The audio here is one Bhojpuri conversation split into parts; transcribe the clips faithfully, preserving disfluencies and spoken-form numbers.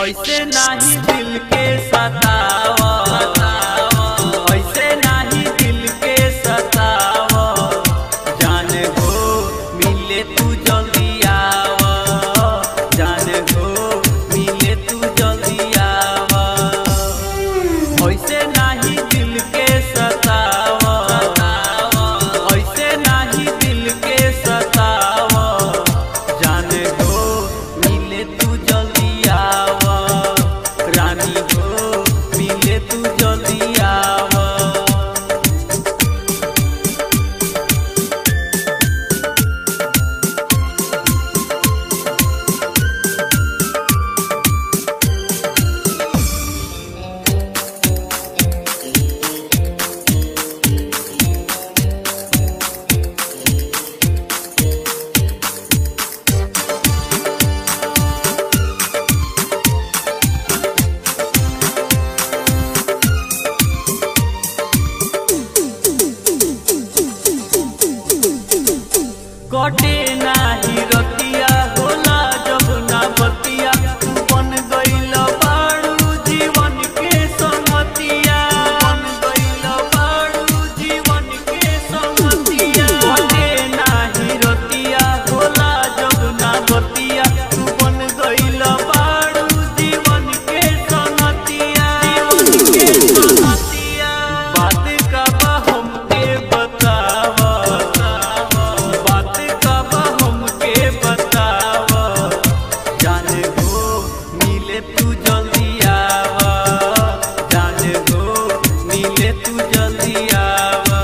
ऐसे नहीं दिल के सतावा, ऐसे नहीं दिल के सतावा, जाने हो मिले तू जल्दी आवा, जाने हो मिले तू जल्दी आवा। ऐसे नहीं दिल के सतावा, ऐसे नहीं दिल के सतावा, जाने हो मिले तू जल्दी आवा, रानी हो मिले तू जल्दी आवा। कटे नाही रतिया होला जब ना बतिया, तू बन गइल बाड़ू जीवन के संगतिया, बन गइल बाड़ू जीवन के संगतिया। कटे नाही रतिया होला जब ना बतिया, तू बन गइल बाड़ू जीवन के संगतिया, जीवन के संगतिया। बात का बा हमके बतावा, तू जल्दी आवा, जाने हो मिले तू जल्दी आवा।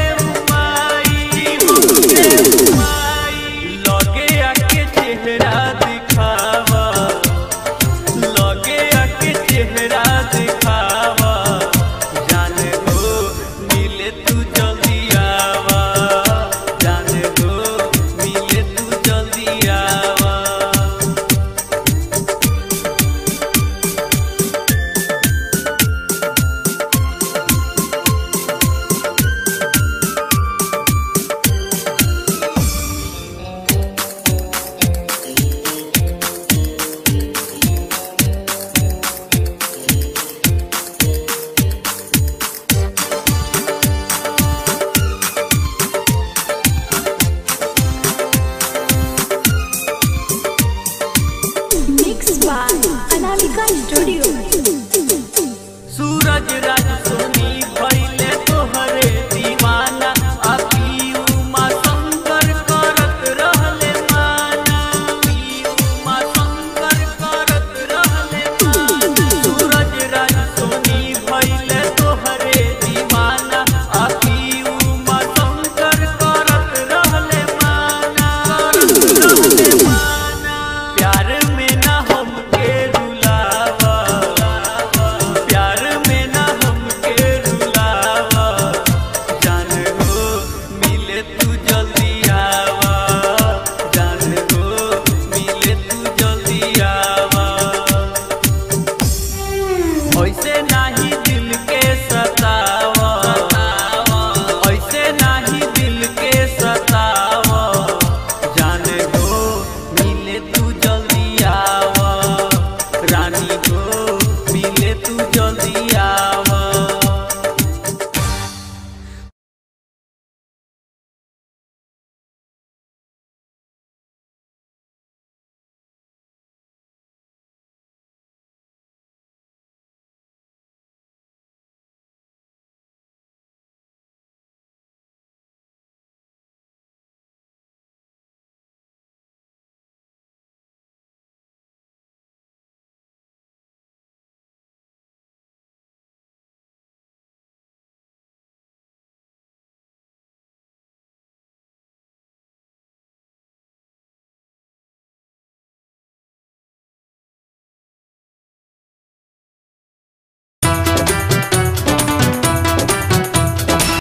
लगे आके चेहरा